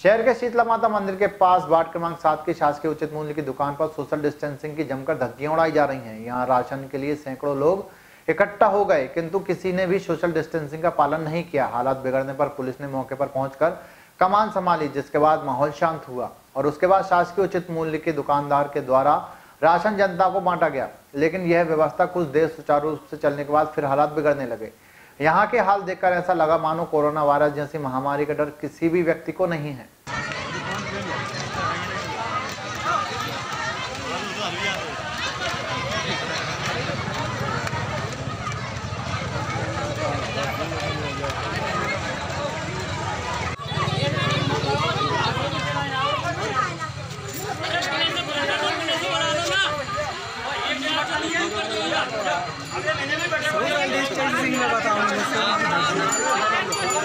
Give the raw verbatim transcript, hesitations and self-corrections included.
शहर के शीतला माता मंदिर के पास वार्ड क्रमांक सात की शासकीय उचित मूल्य की दुकान पर सोशल डिस्टेंसिंग की जमकर धज्जियां उड़ाई जा रही हैं। यहां राशन के लिए सैकड़ों लोग इकट्ठा हो गए, किंतु किसी ने भी सोशल डिस्टेंसिंग का पालन नहीं किया। हालात बिगड़ने पर पुलिस ने मौके पर पहुंचकर कमान संभाली, जिसके बाद माहौल शांत हुआ और उसके बाद शासकीय उचित मूल्य के दुकानदार के द्वारा राशन जनता को बांटा गया। लेकिन यह व्यवस्था कुछ देर सुचारू रूप से चलने के बाद फिर हालात बिगड़ने लगे। यहाँ के हाल देखकर ऐसा लगा मानो कोरोना वायरस जैसी महामारी का डर किसी भी व्यक्ति को नहीं है। सोशल डिस्टेंसिंग में बताऊंगा।